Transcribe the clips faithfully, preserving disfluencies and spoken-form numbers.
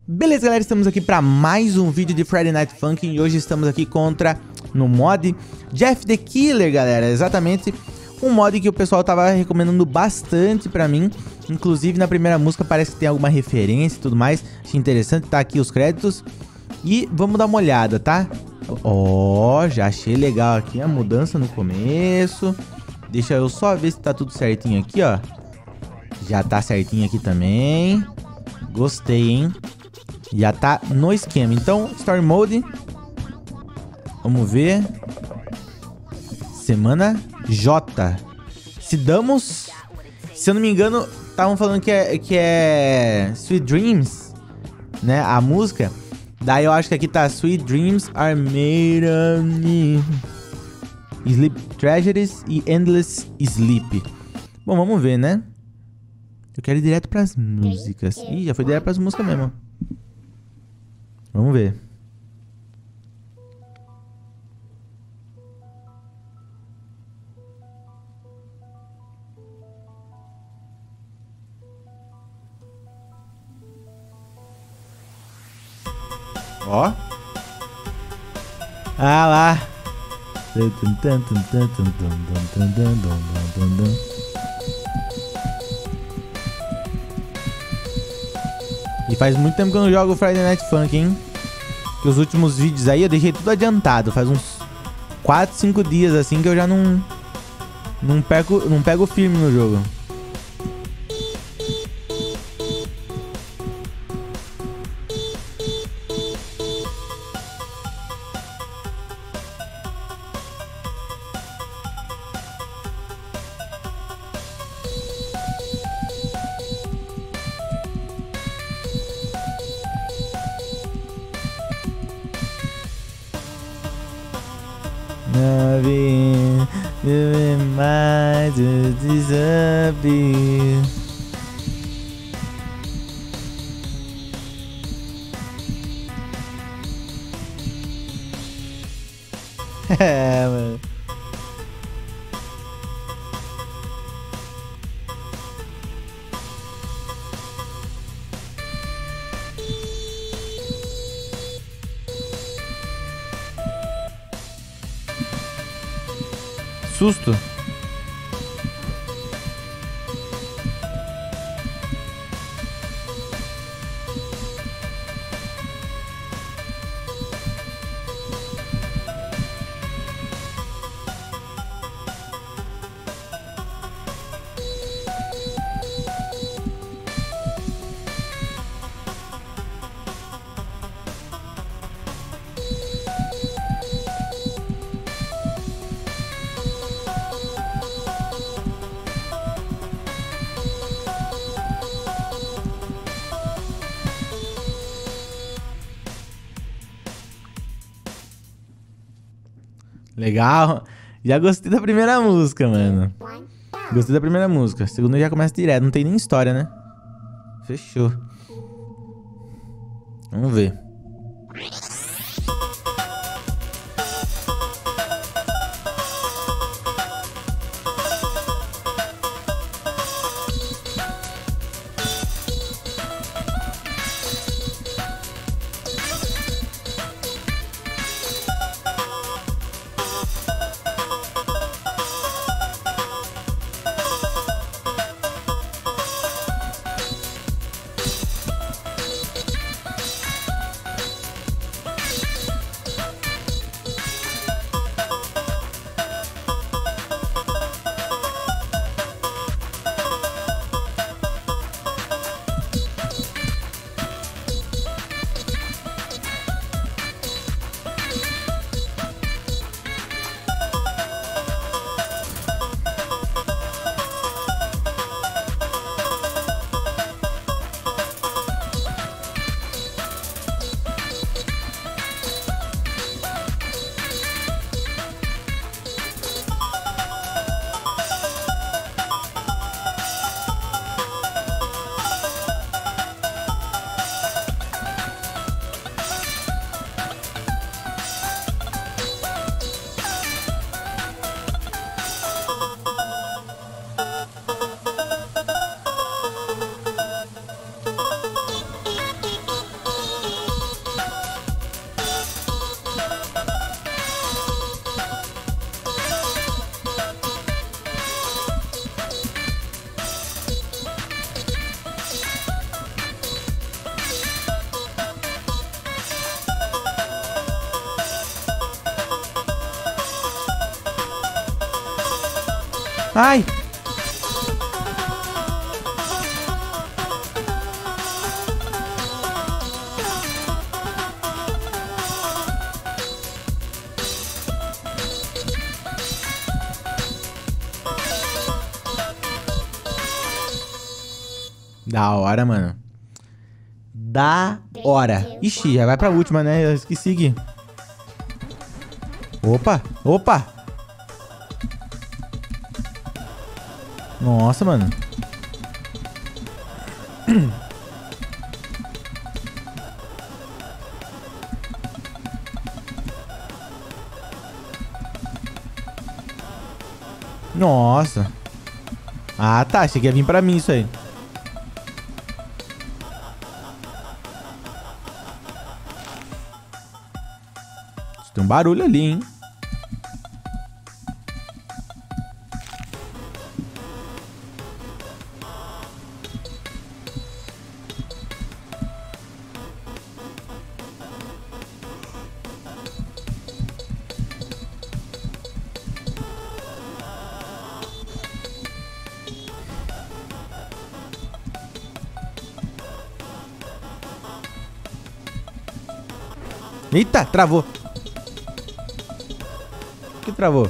Beleza, galera, estamos aqui para mais um vídeo de Friday Night Funkin' e hoje estamos aqui contra, no mod, Jeff the Killer, galera. Exatamente um mod que o pessoal tava recomendando bastante pra mim. Inclusive na primeira música parece que tem alguma referência e tudo mais. Achei interessante, tá aqui os créditos. E vamos dar uma olhada, tá? Ó, oh, já achei legal aqui a mudança no começo. Deixa eu só ver se tá tudo certinho aqui, ó. Já tá certinho aqui também. Gostei, hein? Já tá no esquema. Então, Story Mode. Vamos ver. Semana J. Se damos... Se eu não me engano, estavam falando que é, que é Sweet Dreams, né? A música. Daí eu acho que aqui tá Sweet Dreams are made of me. Sleep Tragedies e Endless Sleep. Bom, vamos ver, né? Eu quero ir direto pras músicas. Ih, já foi direto pras músicas mesmo. Vamos ver. Ó. Ah lá. E faz muito tempo que eu não jogo Friday Night Funkin', hein? Que os últimos vídeos aí eu deixei tudo adiantado. Faz uns quatro, cinco dias assim que eu já não não pego, não pego firme no jogo. Nothing doing my to disappear. É, mano. Susto. Legal. Já gostei da primeira música, mano. Gostei da primeira música. A segunda já começa direto. Não tem nem história, né? Fechou. Vamos ver. Ai! Da hora, mano. Da hora. Ixi, já vai pra última, né? Eu esqueci aqui. Opa, opa. Nossa, mano. Nossa. Ah, tá. Achei que ia vir pra mim isso aí. Tem um barulho ali, hein? Eita, travou. Que travou?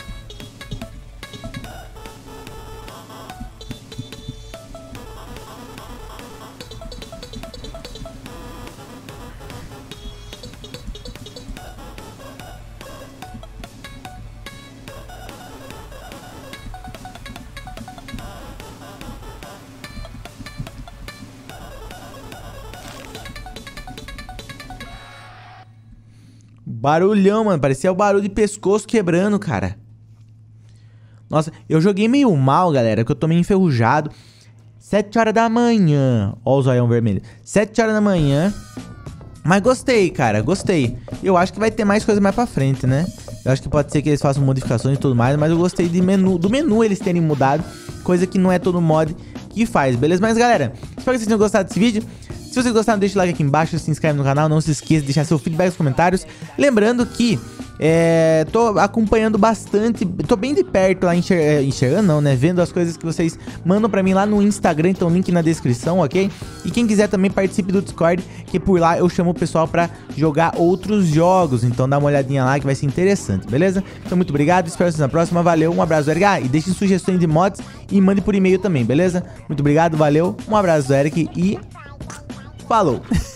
Barulhão, mano. Parecia o barulho de pescoço quebrando, cara. Nossa, eu joguei meio mal, galera, porque eu tô meio enferrujado. sete horas da manhã. Ó o zoião vermelho. sete horas da manhã. Mas gostei, cara. Gostei. Eu acho que vai ter mais coisa mais pra frente, né? Eu acho que pode ser que eles façam modificações e tudo mais. Mas eu gostei de menu, do menu eles terem mudado. Coisa que não é todo mod que faz, beleza? Mas, galera, espero que vocês tenham gostado desse vídeo. Se vocês gostaram, deixa o like aqui embaixo, se inscreve no canal, não se esqueça de deixar seu feedback nos comentários. Lembrando que é, tô acompanhando bastante, tô bem de perto lá, enxer enxergando não, né? Vendo as coisas que vocês mandam pra mim lá no Instagram, então link na descrição, ok? E quem quiser também participe do Discord, que por lá eu chamo o pessoal pra jogar outros jogos. Então dá uma olhadinha lá que vai ser interessante, beleza? Então muito obrigado, espero vocês na próxima, valeu, um abraço do Eric, ah, e deixem sugestões de mods e mande por e-mail também, beleza? Muito obrigado, valeu, um abraço do Eric e... falou!